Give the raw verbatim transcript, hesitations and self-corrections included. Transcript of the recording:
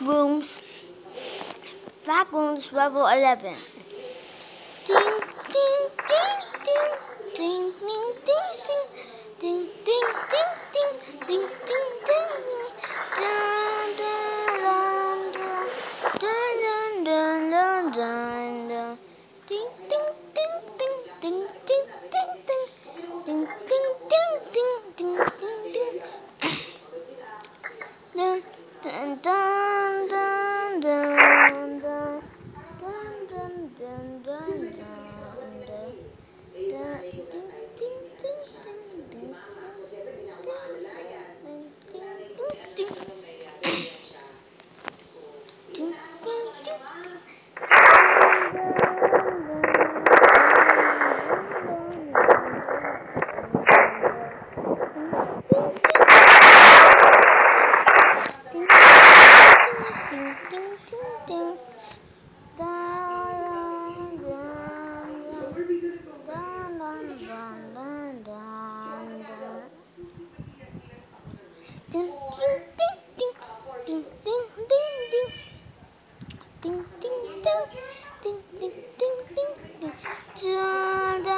Backrooms, Backrooms Level eleven. Ding, ding, ding, ding, ding, ding, ding, ding, ding, ding, ding, ding, ding, ding, ding, dun, dun, dun, dun, dun, dun, dun, dun, dun. Ding, ding, ding, ding, ding, ding, ding, ding, ding, ding, ding, ding, ding, ding, ding. Dun, dun, dun, dun, dun, dun. Dun, dun, dun, dun, dun, dun. Dun, ding, ding, ding, ding, ding, ding, ding, ding, ding, ding, ding. Ding, ding, ding, ding. Dun, dun, dun, dun, dun, dun, dun. Ding, ding, ding, ding, ding, ding, ding, ding. Ding, ding, ding, ding, ding, ding, ding, ding. Dun,